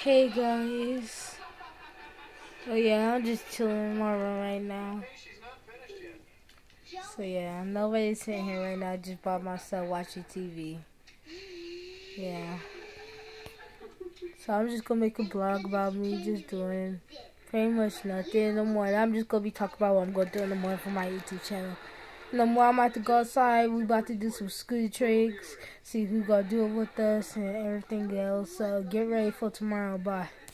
Hey guys. Oh yeah, I'm just chilling in my room right now. So yeah, nobody's sitting here right now, just by myself watching TV. Yeah. So I'm just gonna make a vlog about me just doing pretty much nothing in the morning. I'm just gonna be talking about what I'm gonna do in the morning for my YouTube channel. In the morning, I'm about to go outside. We about to do some scooter tricks, see who gonna do it with us and everything else. So get ready for tomorrow. Bye.